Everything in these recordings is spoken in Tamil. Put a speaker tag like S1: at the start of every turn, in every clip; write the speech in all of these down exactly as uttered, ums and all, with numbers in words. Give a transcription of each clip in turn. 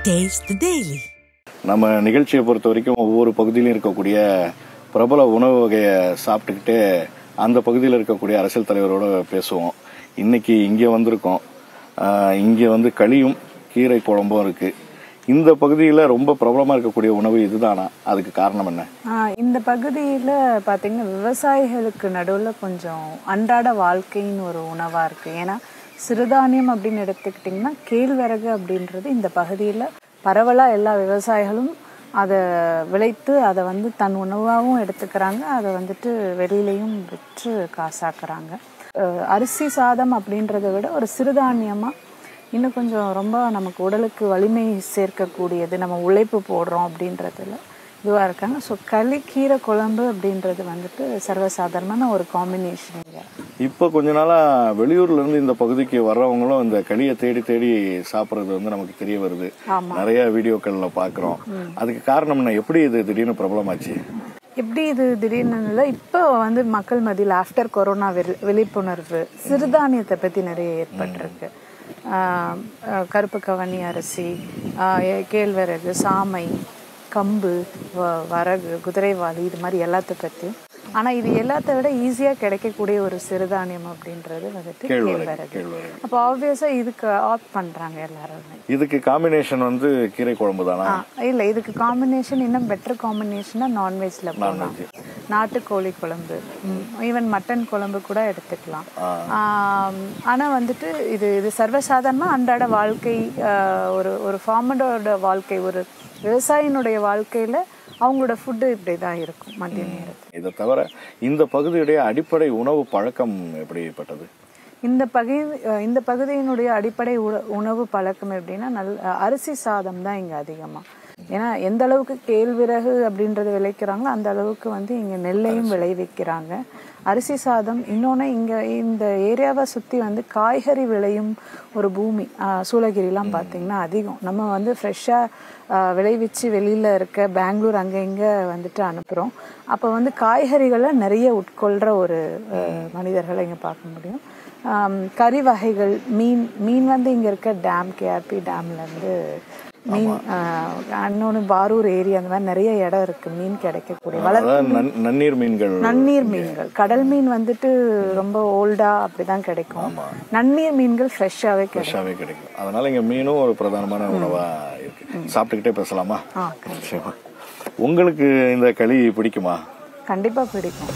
S1: Taste the Daily.
S2: நம்ம நிகழ்ச்சியை பொறுத்த வரைக்கும் ஒவ்வொரு பகுதியிலும் இருக்கக்கூடிய பிரபல உணவு வகையை சாப்பிட்டுக்கிட்டே அந்த பகுதியில் இருக்கக்கூடிய அரசியல் தலைவரோட பேசுவோம். இன்னைக்கு இங்கே வந்திருக்கோம். இங்கே வந்து களியும் கீரை குழம்பும் இருக்கு. இந்த பகுதியில் ரொம்ப பிரபலமாக இருக்கக்கூடிய உணவு இதுதானா? அதுக்கு காரணம் என்ன?
S3: இந்த பகுதியில் பார்த்தீங்கன்னா விவசாயிகளுக்கு நடுவில் கொஞ்சம் அன்றாட வாழ்க்கைன்னு ஒரு உணவாக இருக்குது. ஏன்னா சிறுதானியம் அப்படின்னு எடுத்துக்கிட்டிங்கன்னா கேழ்வரகு அப்படின்றது இந்த பகுதியில் பரவலாக எல்லா விவசாயிகளும் அதை விளைத்து அதை வந்து தன் உணவாகவும் எடுத்துக்கிறாங்க. அதை வந்துட்டு வெளியிலையும் விற்று காசாக்குறாங்க. அரிசி சாதம் அப்படின்றத விட ஒரு சிறுதானியமாக இன்னும் கொஞ்சம் ரொம்ப நமக்கு உடலுக்கு வலிமை சேர்க்கக்கூடியது, நம்ம உழைப்பு போடுறோம் அப்படின்றதுல இதுவாக இருக்காங்க. ஸோ களி கீரை குழம்பு அப்படின்றது வந்துட்டு சர்வசாதாரணமான ஒரு காம்பினேஷன்.
S2: இப்போ கொஞ்ச நாளாக வெளியூர்லேருந்து இந்த பகுதிக்கு வர்றவங்களும் இந்த களியை தேடி தேடி சாப்பிட்றது வந்து நமக்கு தெரிய வருது. நிறைய வீடியோக்களில் பார்க்குறோம். அதுக்கு காரணம் என்ன? எப்படி இது திடீர்னு பிரபலமாச்சு?
S3: எப்படி இது திடீர்னு இல்லை, இப்போ வந்து மக்கள் மத்தியில் ஆஃப்டர் கொரோனா விழிப்புணர்வு சிறுதானியத்தை பற்றி நிறைய ஏற்பட்டிருக்கு. கருப்பு கவனி அரிசி, கேழ்வரகு, சாமை, கம்பு, வரகு, குதிரைவாளி, இது மாதிரி எல்லாத்த பற்றி. ஆனால் இது எல்லாத்த விட ஈஸியாக கிடைக்கக்கூடிய ஒரு சிறுதானியம் அப்படின்றது வந்துட்டு கேழ்வரகு. அப்போ ஆப்வியஸாக இதுக்கு ஆப்ட் பண்ணுறாங்க எல்லாருமே.
S2: இதுக்கு காம்பினேஷன் வந்து கீரை குழம்பு தானா?
S3: இல்லை, இதுக்கு காம்பினேஷன் இன்னும் பெட்டர் காம்பினேஷனாக நான்வெஜ்ல போகலாம். நாட்டுக்கோழி குழம்பு, ஈவன் மட்டன் குழம்பு கூட எடுத்துக்கலாம். ஆனால் வந்துட்டு இது இது சர்வசாதாரணமாக அன்றாட வாழ்க்கை, ஒரு ஒரு ஃபார்மரோட வாழ்க்கை, ஒரு விவசாயினுடைய வாழ்க்கையில் அவங்களோட ஃபுட்டு இப்படி தான் இருக்கும் மதிய நேரத்தில்.
S2: இதை தவிர இந்த பகுதியுடைய அடிப்படை உணவு பழக்கம் எப்படிப்பட்டது?
S3: இந்த பகுதி இந்த பகுதியினுடைய அடிப்படை உணவு பழக்கம் எப்படின்னா, நல் அரிசி சாதம் தான் இங்கே அதிகமாக. ஏன்னா எந்த அளவுக்கு கேழ்வரகு அப்படின்றத விளைக்கிறாங்களோ அந்த அளவுக்கு வந்து இங்கே நெல்லையும் விளைவிக்கிறாங்க. அரிசி சாதம். இன்னொன்று, இங்கே இந்த ஏரியாவை சுற்றி வந்து காய்கறி விளையும் ஒரு பூமி. சூளகிரிலாம் பார்த்திங்கன்னா அதிகம். நம்ம வந்து ஃப்ரெஷ்ஷாக விளைவிச்சு வெளியில் இருக்க பெங்களூர் அங்கே இங்கே வந்துட்டு அனுப்புகிறோம். அப்போ வந்து காய்கறிகளை நிறைய உட்கொள்கிற ஒரு மனிதர்களை இங்கே பார்க்க முடியும். கறி வகைகள், மீன் மீன் வந்து இங்கே இருக்க டேம், கேஆர்பி டேம்லேருந்து மீன், இன்னொன்று பாரூர் ஏரியா, அந்த மாதிரி நிறைய இடம் இருக்கு மீன் கிடைக்கக்கூடிய.
S2: நன்னீர் மீன்கள்
S3: நன்னீர் மீன்கள் கடல் மீன் வந்துட்டு ரொம்ப ஓல்டா அப்படிதான் கிடைக்கும். நன்னீர் மீன்கள் ஃப்ரெஷ்ஷாவே
S2: கிடைக்கும். அதனால இங்க மீனும் ஒரு பிரதானமான உணவா இருக்கு. சாப்பிட்டுக்கிட்டே பேசலாமா? உங்களுக்கு இந்த களி பிடிக்குமா?
S3: கண்டிப்பா பிடிக்கும்.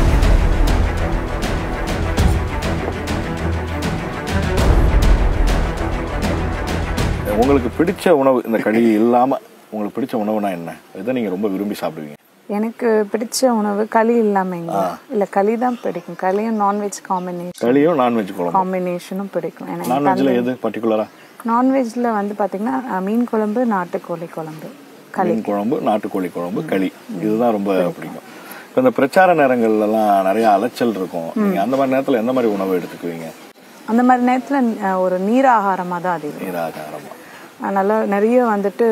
S2: உங்களுக்கு பிடிச்ச உணவு, இந்த களி இல்லாம உங்களுக்கு பிடிச்ச உணவுனா என்ன? இதை நீங்க ரொம்ப விரும்பி சாப்பிடுவீங்க?
S3: எனக்கு பிடிச்ச உணவு களி இல்லாம இல்ல, களி தான் பிடிக்கும். களியும் நான்வெஜ் காம்பினேஷன்,
S2: களியும் நான்வெஜ்
S3: காம்பினேஷனும் பிடிக்கும்.
S2: நான்வெஜ்ல எது பர்టిక్యులரா?
S3: நான்வெஜ்ல வந்து பாத்தீங்கன்னா மீன் குழம்பு, நாட்டுக்கோழி குழம்பு, களி
S2: குழம்பு, நாட்டுக்கோழி குழம்பு, களி, இதுதான் ரொம்ப பிடிக்கும். இப்போ இந்த பிரச்சார நேரங்கள்ல எல்லாம் நிறைய அலைச்சல் இருக்கும். நீங்க அந்த மாதிரி நேரத்துல எந்த மாதிரி உணவு எடுத்துக்குவீங்க?
S3: அந்த மாதிரி நேரத்துல ஒரு நீர் ஆகாரமா தான் அதிகம்.
S2: நீர் ஆகாரமா
S3: நல்லா நிறைய வந்துட்டு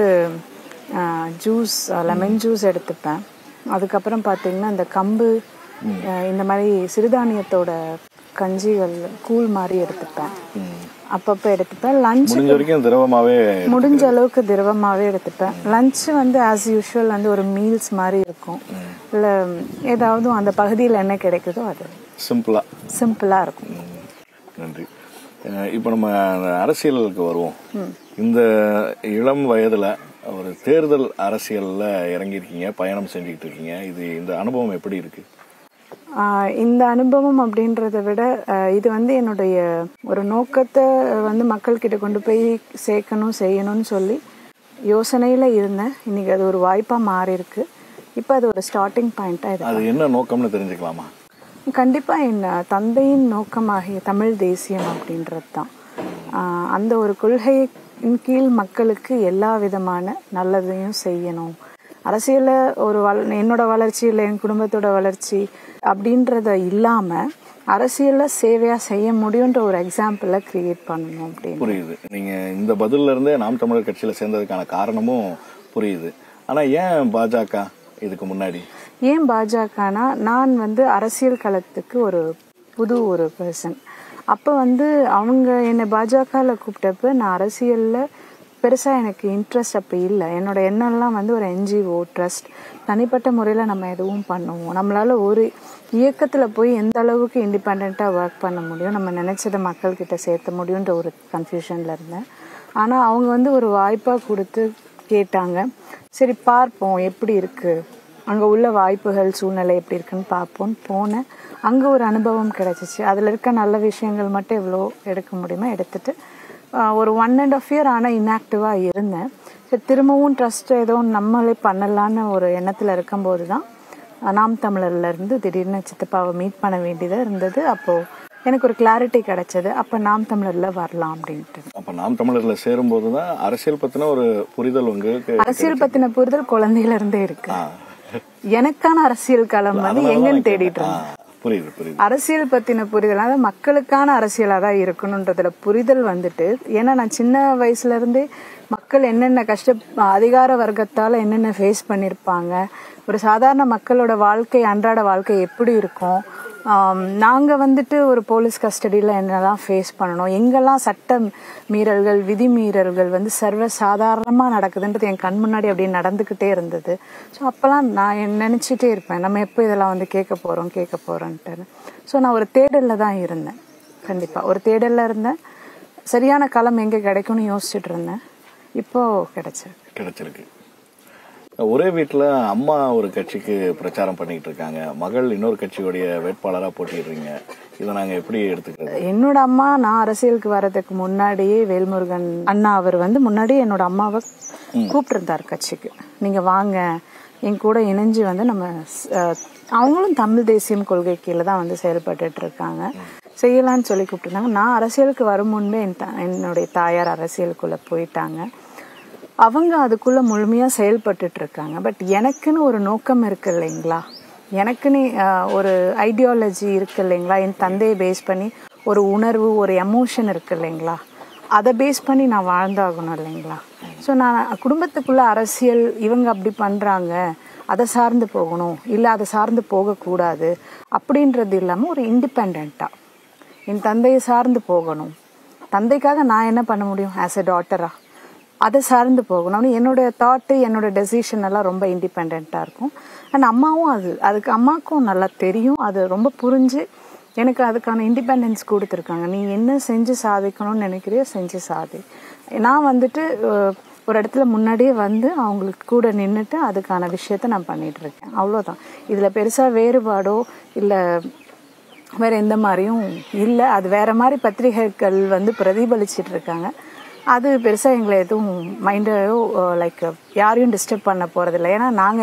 S3: ஜூஸ், லெமன் ஜூஸ் எடுத்துப்பேன். அதுக்கப்புறம் பார்த்தீங்கன்னா இந்த கம்பு, இந்த மாதிரி சிறுதானியத்தோட கஞ்சிகள், கூழ் மாதிரி எடுத்துப்பேன். அப்பப்போ எடுத்துப்பேன். லஞ்ச்
S2: திரவமாவே,
S3: முடிஞ்ச அளவுக்கு திரவமாகவே எடுத்துப்பேன். லஞ்ச் வந்து ஆஸ் யூஷுவல் வந்து ஒரு மீல்ஸ் மாதிரி இருக்கும். இல்லை ஏதாவது அந்த பகுதியில் என்ன கிடைக்குதோ அது
S2: சிம்பிளா
S3: சிம்பிளாக இருக்கும்.
S2: நன்றி. இப்போ நம்ம அரசியலுக்கு வருவோம். இந்த இளம் வயதுல ஒரு தேர்தல் அரசியல்ல இறங்கியிருக்கீங்க, பயணம் செஞ்சுக்கிட்டு இருக்கீங்க. இது இந்த அனுபவம் எப்படி இருக்கு?
S3: இந்த அனுபவம் அப்படின்றத விட இது வந்து என்னுடைய ஒரு நோக்கத்தை வந்து மக்கள்கிட்ட கொண்டு போய் சேர்க்கணும், செய்யணும்னு சொல்லி யோசனையில இருந்தேன். இன்னைக்கு அது ஒரு வாய்ப்பா மாறி இருக்கு. இப்போ அது ஒரு ஸ்டார்டிங் பாயிண்டா இருக்கு.
S2: அது என்ன நோக்கம்னு தெரிஞ்சுக்கலாமா?
S3: கண்டிப்பா என் தந்தையின் நோக்கமாகிய தமிழ் தேசியம் அப்படின்றது தான். அந்த ஒரு கொள்கையின் கீழ் மக்களுக்கு எல்லா விதமான நல்லதையும் செய்யணும். அரசியல ஒரு வள என்னோட வளர்ச்சி இல்லை என் குடும்பத்தோட வளர்ச்சி அப்படின்றத இல்லாம அரசியல்ல சேவையா செய்ய முடியுன்ற ஒரு எக்ஸாம்பிள கிரியேட் பண்ணணும் அப்படின்னு.
S2: புரியுது. நீங்க இந்த பதில்ல இருந்தே நாம் தமிழர் கட்சியில சேர்ந்ததுக்கான காரணமும் புரியுது. ஆனா ஏன் பாஜக இதுக்கு முன்னாடி?
S3: ஏன் பாஜகனா, நான் வந்து அரசியல் களத்துக்கு ஒரு புது ஒரு பர்சன். அப்போ வந்து அவங்க என்னை பாஜகவில் கூப்பிட்டப்ப நான் அரசியலில் பெருசா எனக்கு இன்ட்ரெஸ்ட் அப்போ இல்லை. என்னோட எண்ணம்லாம் வந்து ஒரு என்ஜிஓ ட்ரஸ்ட், தனிப்பட்ட முறையில நம்ம எதுவும் பண்ணுவோம், நம்மளால ஒரு இயக்கத்துல போய் எந்த அளவுக்கு இண்டிபெண்டா ஒர்க் பண்ண முடியும், நம்ம நினைச்சதை மக்கள் கிட்ட சேர்த்த முடியுன்ற ஒரு கன்ஃபியூஷன்ல இருந்தேன். ஆனா அவங்க வந்து ஒரு வாய்ப்பா கொடுத்து கேட்டாங்க. சரி பார்ப்போம் எப்படி இருக்கு, அங்க உள்ள வாய்ப்புகள் சூழ்நிலை எப்படி இருக்குன்னு பார்ப்போம் போனேன். அங்க ஒரு அனுபவம் கிடைச்சிச்சு. அதுல இருக்க நல்ல விஷயங்கள் மட்டும் எவ்வளோ எடுக்க முடியுமோ எடுத்துட்டு ஒரு ஒன் அண்ட் ஆஃப் இயர் ஆனால் இன்ஆக்டிவா இருந்தேன். சரி திரும்பவும் ட்ரஸ்ட் ஏதோ நம்மளே பண்ணலான்னு ஒரு எண்ணத்துல இருக்கும்போது தான் நாம் தமிழர்ல இருந்து திடீர்னு சித்தப்பாவை மீட் பண்ண வேண்டியதாக இருந்தது. அப்போ எனக்கு ஒரு கிளாரிட்டி கிடைச்சது. அப்ப நாம் தமிழர்ல வரலாம் அப்படின்ட்டு.
S2: அப்ப நாம் தமிழர்ல சேரும் போதுதான் அரசியல் பத்தின ஒரு புரிதல் உங்களுக்கு?
S3: அரசியல் பத்தின புரிதல் குழந்தையில இருந்தே இருக்கு. எனக்கான அரசியல் களம் வந்து எங்கன்னு தேடிட்டு இருந்தேன்.
S2: புரியுது புரியுது.
S3: அரசியல் பத்தின புரிதல் அதாவது மக்களுக்கான அரசியலா தான் இருக்கணும்ன்றதுல புரிதல் வந்துட்டு, ஏன்னா நான் சின்ன வயசுல இருந்தே மக்கள் என்னென்ன கஷ்ட அதிகார வர்க்கத்தால என்னென்ன ஃபேஸ் பண்ணிருப்பாங்க, ஒரு சாதாரண மக்களோட வாழ்க்கை அன்றாட வாழ்க்கை எப்படி இருக்கும், நாங்க வந்துட்டு ஒரு போலீஸ் கஸ்டடியில என்னெல்லாம் ஃபேஸ் பண்ணணும், எங்கெல்லாம் சட்ட மீறல்கள் விதி மீறல்கள் வந்து சர்வ சாதாரணமா நடக்குதுன்றது என் கண் முன்னாடி அப்படியே நடந்துகிட்டே இருந்தது. ஸோ அப்பெல்லாம் நான் நினைச்சிட்டே இருப்பேன், நம்ம எப்போ இதெல்லாம் வந்து கேட்க போறோம் கேட்க போறோன்ட்டு. ஸோ நான் ஒரு தேடல்ல தான் இருந்தேன். கண்டிப்பா ஒரு தேடல்ல இருந்தேன். சரியான களம் எங்க கிடைக்கும்னு யோசிச்சுட்டு இருந்தேன். இப்போ கிடைச்சிருக்கு
S2: கிடைச்சிருக்கு ஒரே வீட்டுல அம்மா ஒரு கட்சிக்கு பிரச்சாரம் பண்ணிட்டு இருக்காங்க, மகள் இன்னொரு கட்சியுடைய வேட்பாளரா போட்டிடுறீங்க. இதை நாங்க எப்படி எடுத்துக்கிறது?
S3: என்னோட அம்மா நான் அரசியலுக்கு வர்றதுக்கு முன்னாடியே வேல்முருகன் அண்ணா அவர் வந்து முன்னாடியே என்னோட அம்மாவை கூப்பிட்டு இருந்தார் கட்சிக்கு, நீங்க வாங்க என் கூட இணைஞ்சு வந்து நம்ம அவங்களும் தமிழ் தேசியம் கொள்கை கீழே தான் வந்து செயல்பட்டு இருக்காங்க, செய்யலான்னு சொல்லி கூப்பிட்டுருந்தாங்க. நான் அரசியலுக்கு வரும் முன்பே என்னுடைய தாயார் அரசியலுக்குள்ள போயிட்டாங்க. அவங்க அதுக்குள்ள முழுமையா செயல்பட்டு இருக்காங்க. பட் எனக்குன்னு ஒரு நோக்கம் இருக்கு இல்லைங்களா, எனக்குன்னு ஒரு ஐடியாலஜி இருக்கு இல்லைங்களா, என் தந்தையை பேஸ் பண்ணி ஒரு உணர்வு ஒரு எமோஷன் இருக்கு இல்லைங்களா, அதை பேஸ் பண்ணி நான் வாழ்ந்தாகணும் இல்லைங்களா. ஸோ நான் குடும்பத்துக்குள்ள அரசியல் இவங்க அப்படி பண்றாங்க அதை சார்ந்து போகணும் இல்லை அதை சார்ந்து போகக்கூடாது அப்படின்றது இல்லாமல் ஒரு இண்டிபெண்டா என் தந்தையை சார்ந்து போகணும், தந்தைக்காக நான் என்ன பண்ண முடியும் ஆஸ் எ டாட்டரா அதை சார்ந்து போகணும். என்னோட தாட்டு என்னோட டெசிஷன் எல்லாம் ரொம்ப இண்டிபெண்டா இருக்கும். அண்ட் அம்மாவும் அது அதுக்கு அம்மாவுக்கும் நல்லா தெரியும், அது ரொம்ப புரிஞ்சு எனக்கு அதுக்கான இண்டிபெண்டன்ஸ் கொடுத்துருக்காங்க. நீ என்ன செஞ்சு சாதிக்கணும்னு நினைக்கிறியோ செஞ்சு சாதி. நான் வந்துட்டு ஒரு இடத்துல முன்னாடியே வந்து அவங்களுக்கு கூட நின்றுட்டு அதுக்கான விஷயத்த நான் பண்ணிட்டு இருக்கேன், அவ்வளோதான். இதில் பெருசாக வேறுபாடோ இல்லை வேற எந்த மாதிரியும் இல்லை. அது வேற மாதிரி பத்திரிகைகள் வந்து பிரதிபலிச்சிட்டு இருக்காங்க. அது பெருசா எங்களை எதுவும் மைண்டோ லைக் யாரையும் டிஸ்டர்ப் பண்ண போறதில்லை. ஏன்னா நாங்க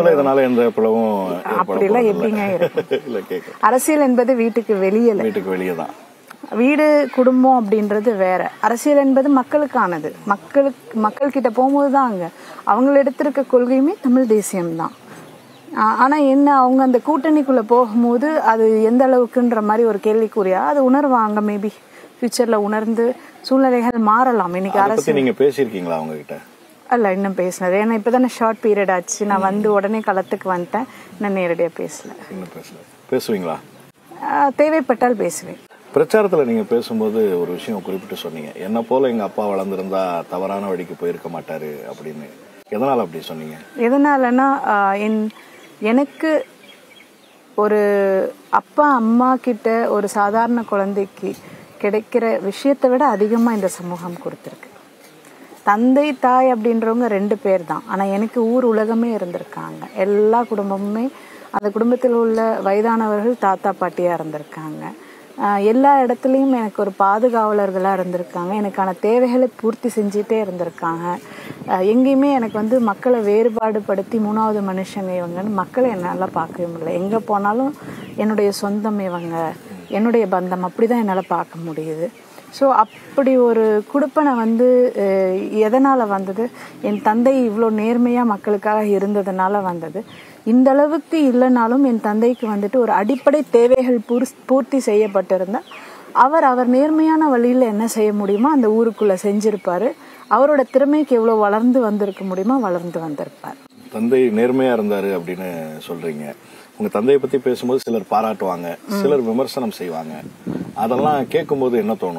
S3: அப்படிலாம் எப்படிங்க இருக்கு. அரசியல் என்பது வீட்டுக்கு வெளியே
S2: வீட்டுக்கு வெளியே தான்.
S3: வீடு குடும்பம் அப்படின்றது வேற, அரசியல் என்பது மக்களுக்கானது. மக்களுக்கு மக்கள் கிட்ட போகும்போது தான் அங்க அவங்க எடுத்திருக்க கொள்கையுமே தமிழ் தேசியம் தான். ஆனா என்ன அவங்க அந்த கூட்டணிக்குள்ள போகும்போது அது எந்த அளவுக்குன்ற மாதிரி ஒரு கேள்விக்குறியா அது உணர்வாங்க. மேபி ஃபியூச்சர்ல உணர்ந்து சூழ்நிலைகள் மாறலாம். இன்னைக்கு அரசு
S2: நீங்க பேசியிருக்கீங்களா அவங்க கிட்ட?
S3: அல்ல இன்னும் பேசினது, ஏன்னா இப்பதானே ஷார்ட் பீரியட் ஆச்சு, நான் வந்து உடனே களத்துக்கு வந்துட்டேன், நான் நேரடியா பேசல.
S2: பேசுவீங்களா?
S3: தேவைப்பட்டால் பேசுவேன்.
S2: பிரச்சாரத்துல நீங்க பேசும்போது ஒரு விஷயம் குறிப்பிட்டு சொன்னீங்க, என்ன போல எங்க அப்பா வளர்ந்திருந்தா தவறான வழிக்கு போயிருக்க மாட்டாரு அப்படின்னு. எதனால அப்படி சொன்னீங்க?
S3: எதனாலன்னா என் எனக்கு ஒரு அப்பா அம்மா கிட்ட ஒரு சாதாரண குழந்தைக்கு கிடைக்கிற விஷயத்தை விட அதிகமா இந்த சமூகம் கொடுத்துருக்கு. தந்தை தாய் அப்படின்றவங்க ரெண்டு பேர் தான், ஆனா எனக்கு ஊர் உலகமே இருந்திருக்காங்க. எல்லா குடும்பமுமே அந்த குடும்பத்தில் உள்ள வயதானவர்கள் தாத்தா பாட்டியா இருந்திருக்காங்க. எல்லா இடத்துலையும் எனக்கு ஒரு பாதுகாவலர்களா இருந்திருக்காங்க, எனக்கான தேவைகளை பூர்த்தி செஞ்சுட்டே இருந்திருக்காங்க. எங்கேயுமே எனக்கு வந்து மக்களை வேறுபாடுபடுத்தி மூணாவது மனுஷங்க இவங்கன்னு மக்களை என்னால் பார்க்கவே முடியல. எங்கே போனாலும் என்னுடைய சொந்தம் இவங்க, என்னுடைய பந்தம், அப்படிதான் என்னால் பார்க்க முடியுது. ஸோ அப்படி ஒரு குடுப்பனை வந்து எதனால் வந்தது, என் தந்தை இவ்வளோ நேர்மையாக மக்களுக்காக இருந்ததுனால வந்தது. இந்த அளவுக்கு இல்லைனாலும் என் தந்தைக்கு வந்துட்டு ஒரு அடிப்படை தேவைகள் பூர்த்தி செய்யப்பட்டிருந்தா அவர் அவர் நேர்மையான வழியில் என்ன செய்ய முடியுமோ அந்த ஊருக்குள்ளே செஞ்சிருப்பாரு. அவரோட திறமைக்கு எவ்வளோ வளர்ந்து வந்திருக்க முடியுமோ வளர்ந்து வந்திருப்பார்.
S2: தந்தை நேர்மையா இருந்தாரு அப்படின்னு சொல்றீங்க. உங்க தந்தையை பத்தி பேசும்போது சிலர் பாராட்டுவாங்க, சிலர் விமர்சனம் செய்வாங்க. அதெல்லாம் கேட்கும்போது என்ன தோணும்?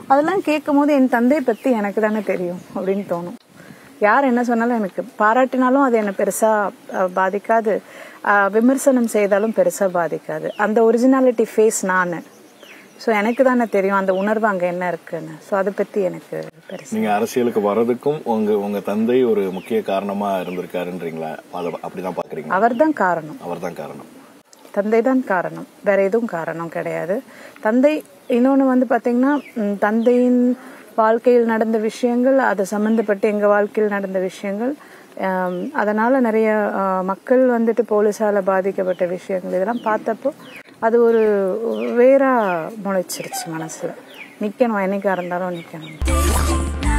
S3: அதெல்லாம் கேட்கும் போது என் தந்தையை பத்தி எனக்கு தானே தெரியும் அப்படின்னு தோணும். யார் என்ன சொன்னாலும், எனக்கு பாராட்டினாலும் அது என்னை பெருசா பாதிக்காது, விமர்சனம் செய்தாலும் பெருசா பாதிக்காது. அந்த ஒரிஜினாலிட்டி ஃபேஸ் நான். ஸோ எனக்கு தானே தெரியும் அந்த உணர்வு அங்கே என்ன இருக்குன்னு. ஸோ அதை பற்றி எனக்கு பெருசு.
S2: நீங்கள் அரசியலுக்கு வர்றதுக்கும் உங்க உங்க தந்தை ஒரு முக்கிய காரணமா இருந்திருக்காருன்றீங்களா? அதை அப்படிதான் பார்க்குறீங்க?
S3: அவர் தான் காரணம்.
S2: அவர் தான் காரணம்.
S3: தந்தை தான் காரணம், வேற எதுவும் காரணம் கிடையாது. தந்தை இன்னொன்று வந்து பார்த்தீங்கன்னா, தந்தையின் வாழ்க்கையில் நடந்த விஷயங்கள், அதை சம்மந்தப்பட்டு எங்கள் வாழ்க்கையில் நடந்த விஷயங்கள், அதனால நிறைய மக்கள் வந்துட்டு போலீஸால பாதிக்கப்பட்ட விஷயங்கள், இதெல்லாம் பார்த்தப்போ அது ஒரு வேறா முளைச்சிருச்சு மனசுல. நிக்கணும், என்னைக்கா இருந்தாலும் நிக்கணும்.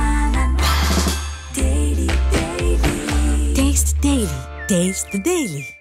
S1: Taste the Daily. Taste the Daily.